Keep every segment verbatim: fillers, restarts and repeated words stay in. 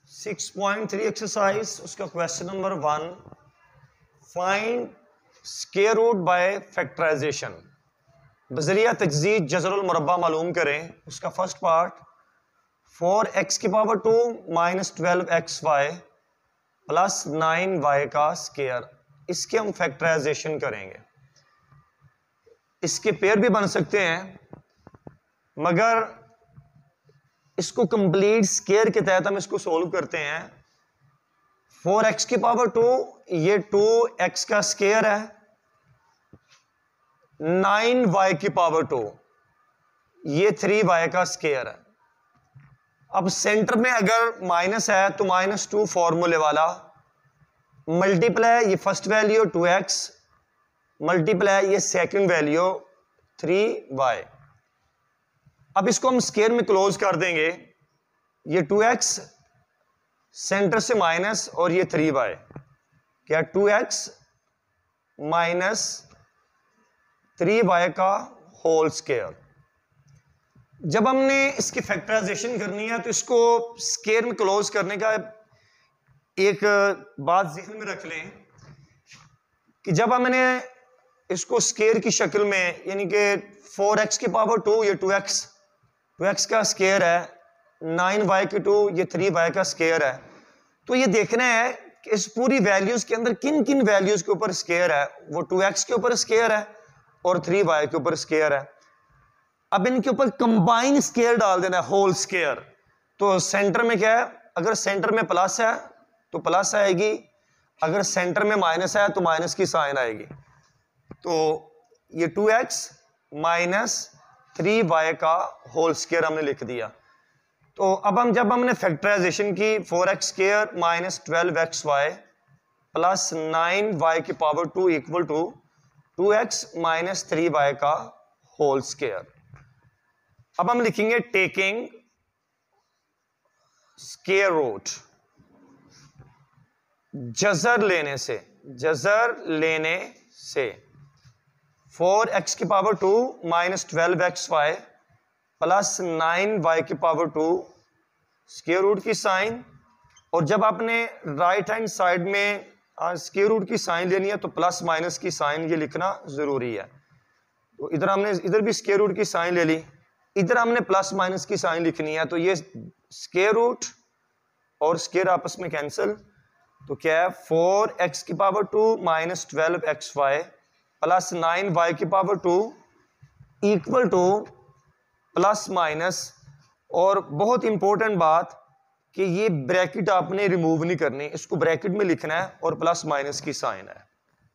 Six point three exercise, उसका question number one, find square root by factorization, बजरिया तजदीद जज़रुल मुरब्बा मालूम करें। उसका फर्स्ट पार्ट, फोर एक्स की power two minus twelve x y plus nine y का स्क्वायर, इसके हम फैक्टराइजेशन करेंगे। इसके पेयर भी बन सकते हैं, मगर इसको कंप्लीट स्क्वायर के तहत हम इसको सोल्व करते हैं। फोर एक्स की पावर टू, ये टू एक्स का स्क्वायर है, नाइन वाई की पावर टू, ये थ्री वाई का स्क्वायर है। अब सेंटर में अगर माइनस है तो माइनस टू फॉर्मूले वाला, मल्टीप्लाई ये first value two x, multiply ये सेकंड वैल्यू थ्री वाई। अब इसको हम स्क्वायर में क्लोज कर देंगे। ये टू एक्स सेंटर से माइनस और ये थ्री वाई, क्या two x minus three y का होल स्क्वायर। जब हमने इसकी फैक्टराइजेशन करनी है तो इसको स्क्वायर में क्लोज करने का एक बात ज़हन में रख लें कि जब हमने इसको स्क्वायर की शक्ल में, यानी कि फोर एक्स की पावर टू, ये टू एक्स टू एक्स का स्क्वायर है, नाइन वाई की टू, ये थ्री वाई का स्क्वायर है। तो ये देखना है कि इस पूरी वैल्यूज के अंदर किन किन वैल्यूज के ऊपर स्क्वायर है। वो टू एक्स के ऊपर स्क्वायर है और थ्री वाई के ऊपर स्क्वायर है। अब इनके ऊपर कंबाइन स्क्वायर डाल देना है, होल स्क्वायर। तो सेंटर में क्या है, अगर सेंटर में प्लस है तो प्लस आएगी, अगर सेंटर में माइनस है तो माइनस की साइन आएगी। तो ये two x minus three y का होल स्क्वायर हमने लिख दिया। तो अब हम जब हमने फैक्टराइजेशन की, four x square minus twelve x y plus nine y की power two equal to two x minus three y का होल स्क्वायर। अब हम लिखेंगे टेकिंग स्क्वायर रूट, जजर लेने से, जजर लेने से फोर एक्स की power two minus twelve x y plus nine y की पावर टू, स्क्वायर रूट की साइन। और जब आपने राइट हैंड साइड में स्क्वायर रूट की साइन लेनी है तो प्लस माइनस की साइन ये लिखना जरूरी है। तो इधर हमने इधर भी स्क्वायर रूट की साइन ले ली, इधर हमने प्लस माइनस की साइन लिखनी है। तो ये स्क्वायर रूट और स्क्वायर आपस में कैंसिल। तो क्या है, फोर एक्स की power two minus twelve x y plus nine y की power two equal to plus minus. और बहुत इंपॉर्टेंट बात कि ये ब्रैकेट आपने रिमूव नहीं करनी, इसको ब्रैकेट में लिखना है और प्लस माइनस की साइन है।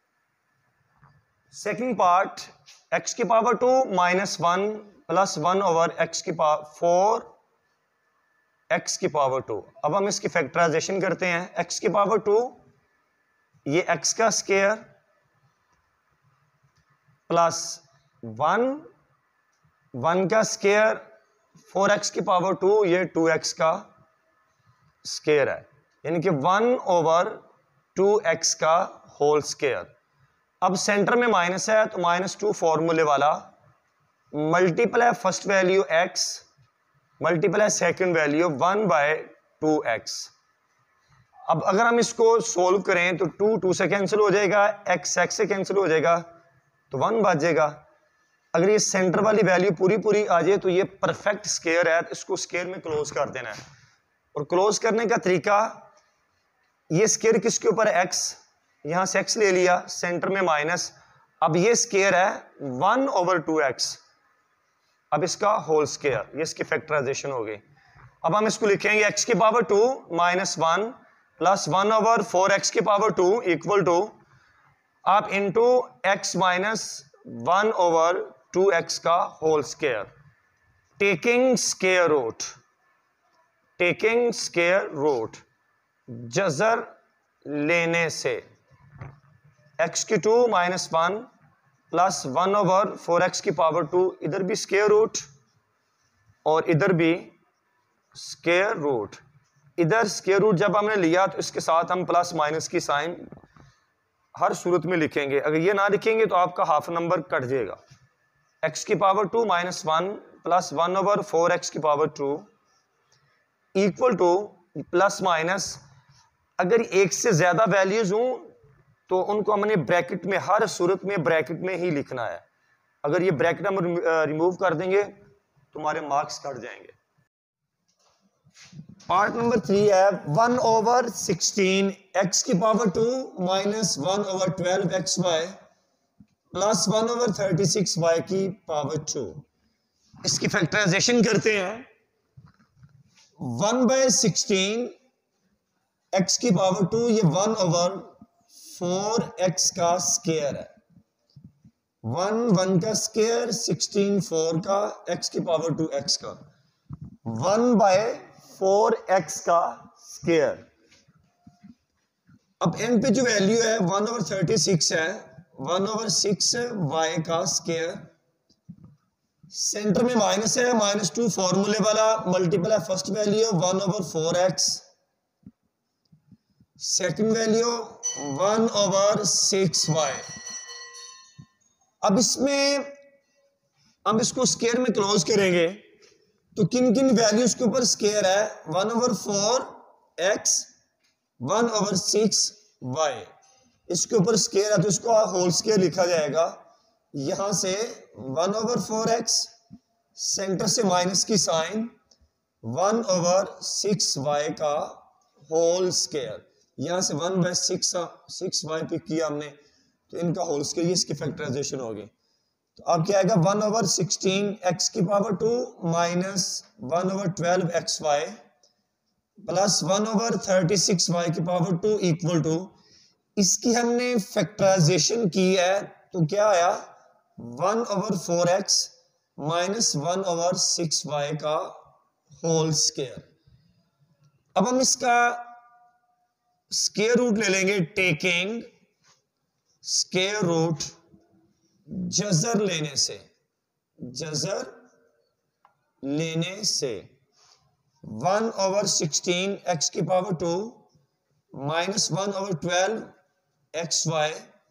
सेकंड पार्ट, एक्स की power two minus one plus one over x की पावर फोर एक्स की पावर टू। अब हम इसकी फैक्टराइजेशन करते हैं। एक्स की पावर टू, ये एक्स का स्क्वायर प्लस वन, वन का स्क्वायर, फोर एक्स की पावर टू, ये टू एक्स का स्क्वायर है, यानी कि वन ओवर टू एक्स का होल स्क्वायर। अब सेंटर में माइनस है तो माइनस टू फॉर्मूले वाला, multiply first value x multiply second value one by two x. अब अगर हम इसको सोल्व करें तो टू टू से कैंसिल हो जाएगा, एक्स एक्स से कैंसिल हो जाएगा, तो वन बचेगा। अगर ये सेंटर वाली वैल्यू पूरी पूरी आ जाए तो ये परफेक्ट स्क्वायर है, तो इसको स्क्वायर में क्लोज कर देना है। और क्लोज करने का तरीका, ये स्क्वायर किसके ऊपर है, एक्स, यहां से एक्स ले लिया, सेंटर में माइनस, अब ये स्क्वायर है वन ओवर टू एक्स, अब इसका होल स्क्वायर, ये इसकी फैक्टराइजेशन हो गई। अब हम इसको लिखेंगे एक्स की power two minus one plus one over four x की पावर टू इक्वल टू, आप into x minus one over two x का whole square. Taking square root, taking square root, जजर लेने से एक्स की two minus one plus one over four x की power two, इधर भी स्क्वायर रूट और इधर भी स्क्वायर रूट। इधर स्क्वायर रूट जब हमने लिया तो इसके साथ हम प्लस माइनस की साइन हर सूरत में लिखेंगे। अगर ये ना लिखेंगे तो आपका हाफ नंबर कट जाएगा। एक्स की power two minus one plus one over four x की power two equal to plus minus, अगर एक से ज्यादा वैल्यूज हों तो उनको हमने ब्रैकेट में, हर सूरत में ब्रैकेट में ही लिखना है। अगर ये ब्रैकेट हम रिमूव कर देंगे तुम्हारे मार्क्स कट जाएंगे। पार्ट नंबर थ्री है वन ओवर सिक्सटीन एक्स की power two minus one over twelve x y plus one over thirty six y की पावर टू। इसकी फैक्टराइजेशन करते हैं। वन बाय सिक्सटीन एक्स की पावर टू, ये one over four x का square है। One one का स्केयर, सिक्सटीन फोर का, एक्स की पावर टू एक्स का, वन बाय फोर एक्स का स्केयर। अब एंड पे जो वैल्यू है वन ओवर थर्टी सिक्स है, वन ओवर सिक्स वाई का स्केयर। सेंटर में माइनस है, माइनस टू फॉर्मूले वाला मल्टीपल है first value one over four x, second value one over six y. अब इसमें हम इसको स्केयर में क्लोज करेंगे तो किन किन वैल्यूज के ऊपर स्केयर है, one over four x, one over six y, इसके ऊपर स्केयर है तो इसको होल स्केयर लिखा जाएगा। यहां से one over four x, centre से माइनस की sign, one over six y का होल स्केयर। यहां से one by six six y pick किया हमने तो इनका होल स्केयर, इसकी फैक्टराइजेशन होगी। तो अब क्या आएगा, वन ओवर सिक्सटीन एक्स की power two minus one over twelve x y plus one over thirty six y की पावर टू इक्वल टू, इसकी हमने फैक्टराइजेशन की है तो क्या आया, one over four x minus one over six y का होल स्केयर। अब हम इसका स्केयर रूट ले लेंगे, टेकिंग स्केयर रूट जजर लेने से, जजर लेने से वन ओवर सिक्सटीन एक्स की power two minus one over twelve x y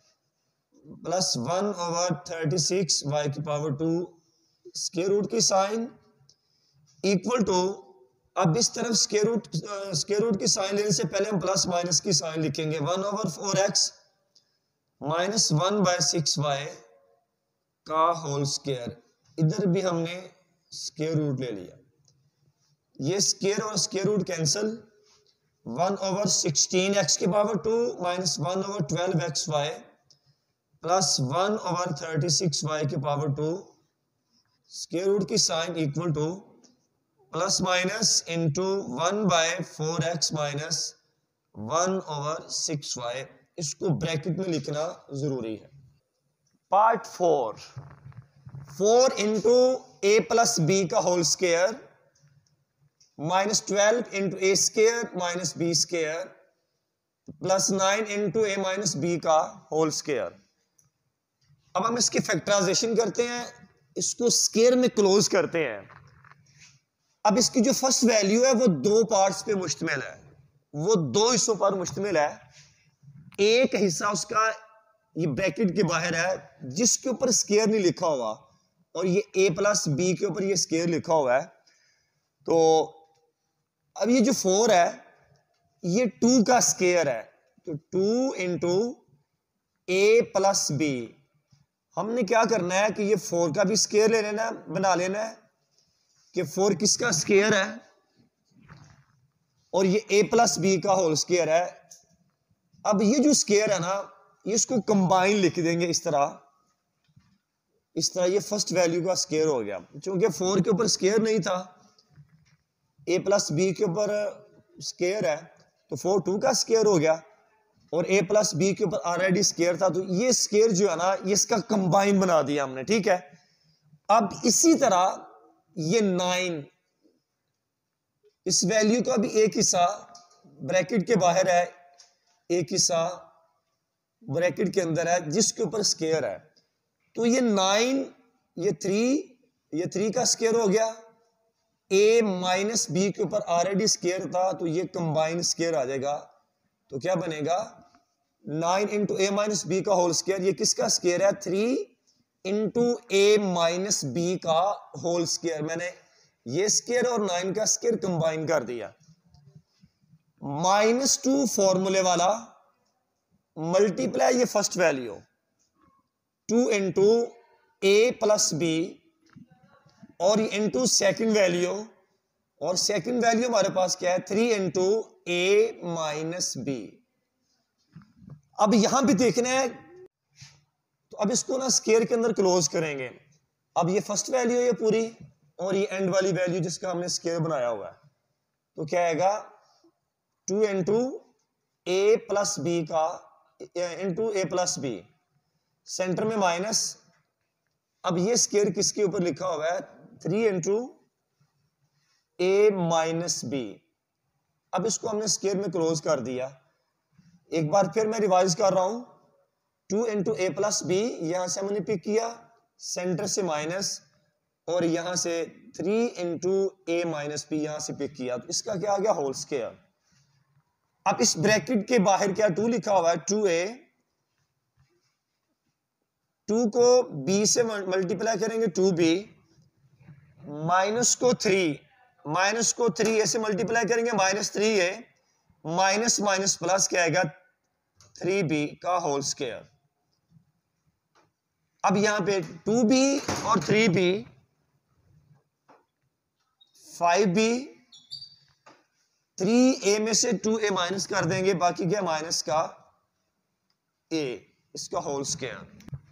plus one over thirty six y की पावर टू, स्केयर रूट की साइन इक्वल टू, अब इस तरफ स्केयर रूट स्केयर रूट की साइन लेने से पहले हम प्लस माइनस की साइन लिखेंगे, one over four x minus one by six y का होल स्केयर। इधर भी हमने स्केयर रूट ले लिया, ये स्केयर और square root cancel, one over sixteen x की power two minus one over twelve x y plus one over thirty six y की पावर टू, स्केयर रूट की sign equal to plus minus into one by four x minus one over six y. इसको bracket में लिखना जरूरी है। Part four, four into a plus b का whole square minus twelve into a square minus B square plus nine into a minus b का whole square. अब हम इसकी फैक्टराइजेशन करते हैं, इसको स्केयर में क्लोज करते हैं। अब इसकी जो फर्स्ट वैल्यू है वो दो पार्ट्स पे मुश्तमिल है, वो दो हिस्सों पर मुश्तमिल है। एक हिस्सा उसका ये ब्रैकेट के बाहर है जिसके ऊपर स्केयर नहीं लिखा हुआ, और ये ए प्लस बी के ऊपर ये स्केयर लिखा हुआ है। तो अब ये जो फोर है ये टू का स्केयर है, तो two into a plus b. हमने क्या करना है कि ये फोर का भी स्केयर ले लेना, बना लेना है कि फोर किसका स्केयर है और ये a प्लस बी का होल स्केयर है। अब ये जो स्केयर है ना, इसको कंबाइन लिख देंगे इस तरह, इस तरह ये फर्स्ट वैल्यू का स्केयर हो गया। क्योंकि फोर के ऊपर स्केयर नहीं था, a प्लस बी के ऊपर स्केयर है, तो फोर टू का स्केयर हो गया, और a प्लस बी के ऊपर ऑलरेडी स्केयर था, तो ये स्केयर जो है ना, ये इसका कंबाइन बना दिया हमने, ठीक है। अब इसी तरह ये नाइन, इस वैल्यू का भी एक हिस्सा ब्रैकेट के बाहर है, एक हिस्सा ब्रैकेट के अंदर है जिसके ऊपर स्केयर है। तो ये नाइन, ये थ्री, ये थ्री का स्केयर हो गया, a माइनस बी के ऊपर ऑलरेडी स्केयर था, तो ये कंबाइन स्केयर आ जाएगा। तो क्या बनेगा, nine into a minus b का होल स्केयर। ये किसका स्केयर है, three into a minus b का होल स्केयर। मैंने ये स्केयर और नाइन का स्केयर कंबाइन कर दिया। माइनस टू फॉर्मूले वाला मल्टीप्लाई ये first value two into a plus b और इंटू सेकेंड वैल्यू, और सेकेंड वैल्यू हमारे पास क्या है three into a minus b. अब यहां भी देखना है तो अब इसको ना स्केयर के अंदर क्लोज करेंगे। अब ये फर्स्ट वैल्यू है पूरी और ये एंड वाली वैल्यू जिसका हमने स्केयर बनाया हुआ है, तो क्या आएगा two into a plus b का into a plus b, centre में माइनस। अब ये स्केयर किसके ऊपर लिखा हुआ है three into a minus b. अब इसको हमने स्केयर में क्लोज कर दिया। एक बार फिर मैं रिवाइज कर रहा हूं, two into a plus b यहां से हमने पिक किया, सेंटर से माइनस, और यहां से three into a minus b यहां से पिक किया, तो इसका क्या आ गया होल स्केयर। अब इस ब्रैकेट के बाहर क्या टू लिखा हुआ है, टू ए, टू को बी से मल्टीप्लाई करेंगे टू बी, माइनस को थ्री माइनस को थ्री ए से मल्टीप्लाई करेंगे minus three a, minus minus plus क्या आएगा थ्री बी का होल स्केयर। अब यहां पे टू बी और three b, five b, three a में से टू ए माइनस कर देंगे, बाकी क्या माइनस का ए, इसका होल स्केयर।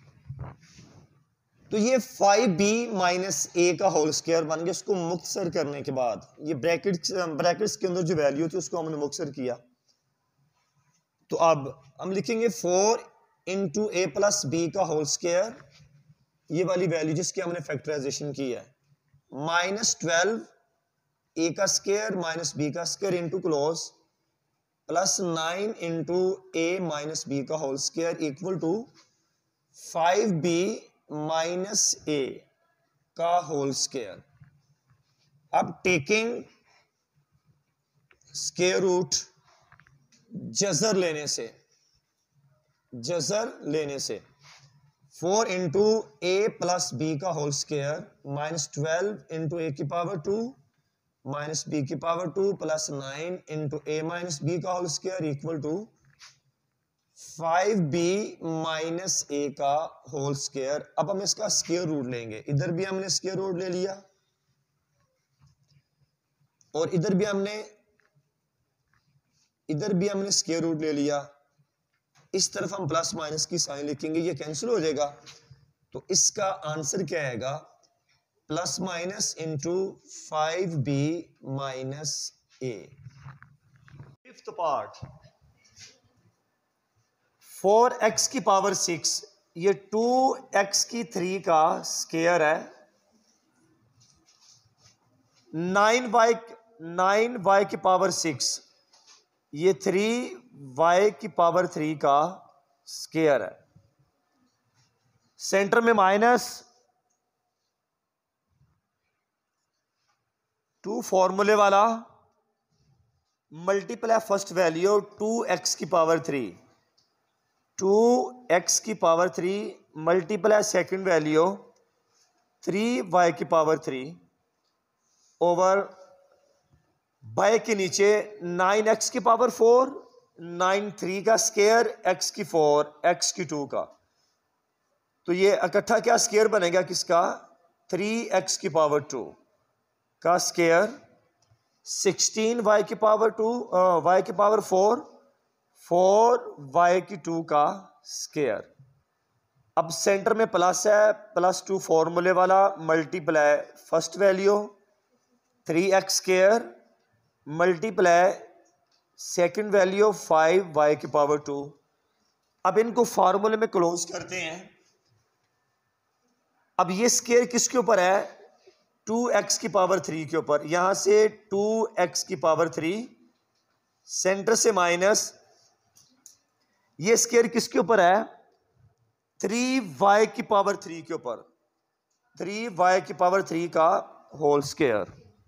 तो ये फाइव बी माइनस ए का होल स्केयर बन गया। इसको मुख्तसर करने के बाद ये ब्रैकेट्स ब्रैकेट्स के अंदर जो वैल्यू थी उसको हमने मुख्तसर किया, तो अब हम लिखेंगे four into a plus b का होल स्केयर, ये वाली वैल्यू जिसकी हमने फैक्टराइजेशन की है, माइनस ट्वेल्व ए का स्केयर माइनस बी का square into close, plus nine into a minus b का whole square equal to five b minus a का होल स्केयर। अब टेकिंग स्केयर रूट जजर लेने से जजर लेने से four into a plus b का whole square minus twelve into a की पावर टू माइनस बी की power two plus nine into a minus b का whole square equal to five b minus a का whole square. अब हम इसका square root लेंगे, इधर भी हमने स्केयर रूट ले लिया और इधर भी हमने इधर भी हमने स्केयर रूट ले लिया। इस तरफ हम प्लस माइनस की साइन लिखेंगे, ये कैंसिल हो जाएगा, तो इसका आंसर क्या आएगा plus minus into five b minus a. Fifth part, four x की पावर सिक्स, ये टू एक्स की थ्री का स्केयर है, नाइन वाई नाइन वाई की पावर सिक्स, ये थ्री वाई की पावर थ्री का स्केयर है, सेंटर में माइनस, टू फॉर्मूले वाला multiply first value two x की पावर थ्री, टू एक्स की power three multiply second value three y की पावर थ्री ओवर बाय के नीचे नाइन एक्स की पावर फोर, नाइन थ्री का स्केयर एक्स की फोर एक्स की टू का, तो ये इकट्ठा क्या स्केयर बनेगा किसका थ्री एक्स की पावर टू का स्केयर, सिक्सटीन वाई की पावर टू वाई की पावर फोर फोर वाई की टू का स्केयर। अब सेंटर में प्लस है, प्लस टू फॉर्मूले वाला multiply first value three x square multiply second value five y की पावर टू। अब इनको फॉर्मूले में क्लोज करते हैं। अब ये स्केयर किसके ऊपर है टू एक्स की पावर थ्री के ऊपर, यहां से टू एक्स की पावर थ्री, सेंटर से माइनस, ये स्केयर किसके ऊपर है थ्री वाई की पावर थ्री के ऊपर, थ्री वाई की पावर थ्री का होल स्केयर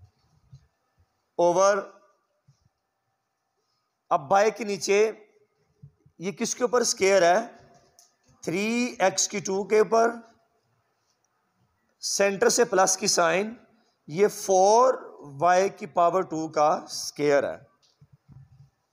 ओवर, अब बाय के नीचे ये किसके ऊपर स्केयर है थ्री एक्स की टू के ऊपर, सेंटर से प्लस की साइन, ये फोर वाई की पावर टू का स्केयर है।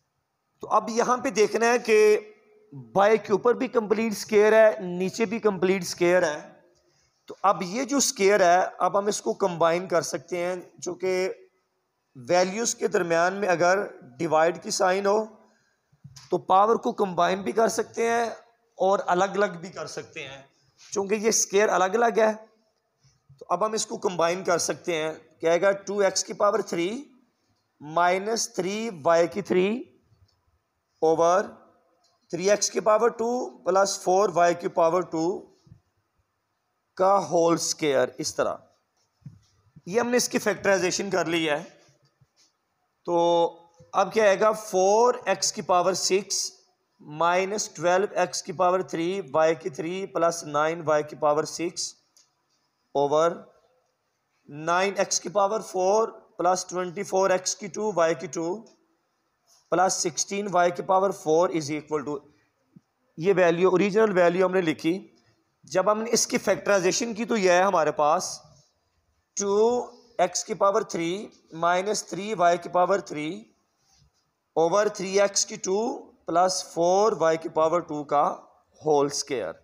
तो अब यहां पे देखना है कि बाय के ऊपर भी कंप्लीट स्क्वायर है, नीचे भी कंप्लीट स्क्वायर है। तो अब ये जो स्क्वायर है, अब हम इसको कंबाइन कर सकते हैं, जो कि वैल्यूज के दरमियान में अगर डिवाइड की साइन हो तो पावर को कंबाइन भी कर सकते हैं और अलग अलग भी कर सकते हैं। चूंकि ये स्क्वायर अलग अलग है तो अब हम इसको कंबाइन कर सकते हैं। क्या आएगा, टू एक्स की power three minus three y की थ्री ओवर थ्री एक्स की power two plus four y की पावर टू का होल स्क्वायर। इस तरह ये हमने इसकी फैक्टराइजेशन कर ली है। तो अब क्या आएगा, फोर एक्स की power six minus twelve x की पावर थ्री वाई की थ्री प्लस नाइन वाई की power six over nine x की power four plus twenty four x की टू वाई की टू प्लस सिक्सटीन वाई की power four is equal to, ये value original value हमने लिखी। जब हमने इसकी फैक्टराइजेशन की तो यह है हमारे पास टू एक्स की power three minus three y की power three over three x की टू प्लस फोर वाई की पावर टू का whole square.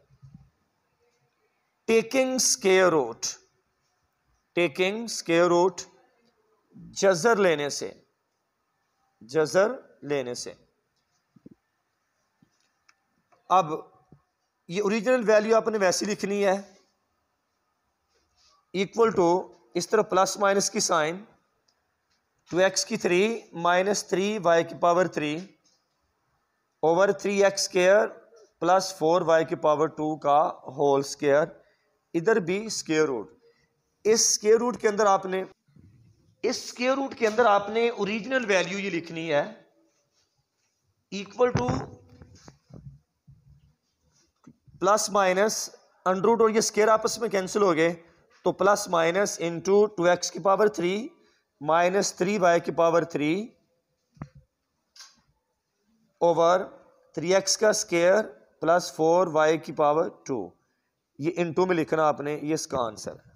Taking square root, taking square root जजर लेने से, जजर लेने से अब ये ओरिजिनल वैल्यू आपने वैसी लिखनी है, इक्वल टू इस तरह प्लस माइनस की साइन, टू एक्स की थ्री माइनस थ्री वाई की power three over three x square plus four y की पावर टू का होल स्क्वायर। इधर भी स्क्वायर रूट, इस स्क्वायर रूट के अंदर आपने इस स्क्वायर रूट के अंदर आपने ओरिजिनल वैल्यू ये लिखनी है, equal to plus minus under root और ये स्क्वायर आपस में कैंसिल हो गए तो plus minus into two x की power three minus three y की power three over three x का स्क्वायर प्लस फोर वाई की पावर टू। ये इंटू में लिखना आपने, ये इसका आंसर है।